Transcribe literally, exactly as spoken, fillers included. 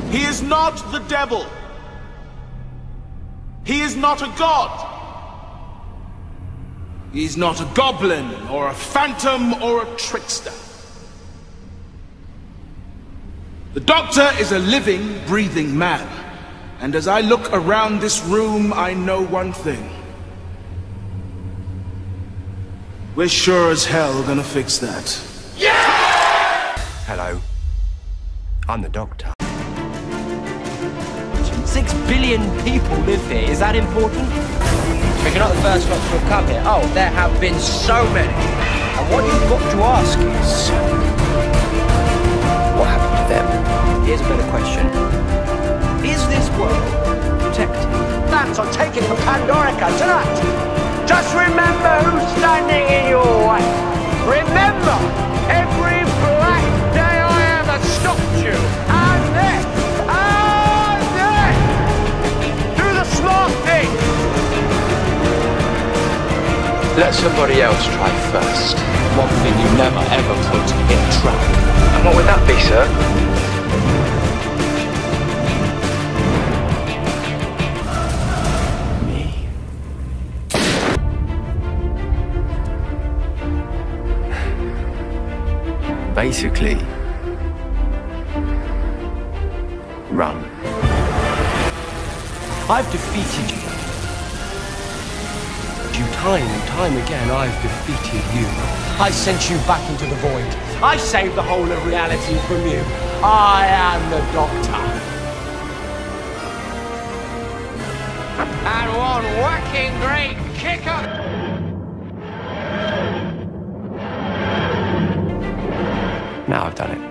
He is not the devil. He is not a god. He's not a goblin, or a phantom, or a trickster. The Doctor is a living, breathing man. And as I look around this room, I know one thing. We're sure as hell gonna fix that. Yeah! Hello. I'm the Doctor. Six billion people live here. Is that important? But you're not the first lot to have come here. Oh, there have been so many. And what you've got to ask is... what happened to them? Here's a better question. Is this world protected? That's on taking from Pandorica tonight. Just remember who's standing in your way. Remember every black day I ever stopped you. And then, and then, do the smart thing. Let somebody else try first. One thing you never ever put in a trap. And what would that be, sir? Basically, run. I've defeated you. You time and time again, I've defeated you. I sent you back into the void. I saved the whole of reality from you. I am the Doctor. And one whacking great kicker. Now I've done it.